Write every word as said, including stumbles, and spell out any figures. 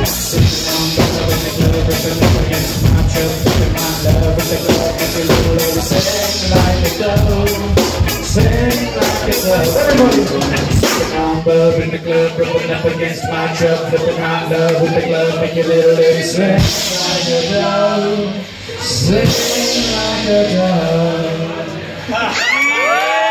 Sitting down, bubble in the club, ripping up against my truck, ripping my love with the club, make your little lady sing like a dove, sing like a dove. Everybody! Sitting down, bub in the club, ripping up against my truck, flipping my love with the club, make your little lady sing like a dove, sing like a dove.